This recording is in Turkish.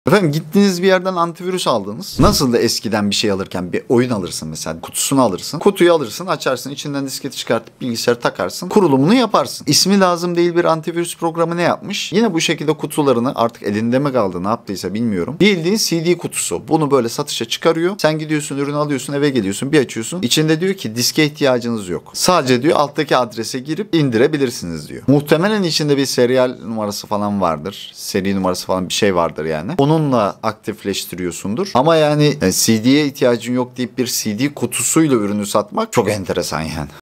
Efendim gittiğiniz bir yerden antivirüs aldınız. Nasıl da eskiden bir şey alırken bir oyun alırsın mesela, kutusunu alırsın. Kutuyu alırsın, açarsın, içinden disketi çıkartıp bilgisayarı takarsın. Kurulumunu yaparsın. İsmi lazım değil bir antivirüs programı ne yapmış? Yine bu şekilde kutularını artık elinde mi kaldı ne yaptıysa bilmiyorum. Bildiğin CD kutusu. Bunu böyle satışa çıkarıyor. Sen gidiyorsun, ürünü alıyorsun, eve geliyorsun, bir açıyorsun. İçinde diyor ki diske ihtiyacınız yok. Sadece diyor alttaki adrese girip indirebilirsiniz diyor. Muhtemelen içinde bir serial numarası falan vardır. Seri numarası falan bir şey vardır yani. Onunla aktifleştiriyorsundur. Ama yani CD'ye ihtiyacın yok deyip bir CD kutusuyla ürünü satmak çok enteresan yani.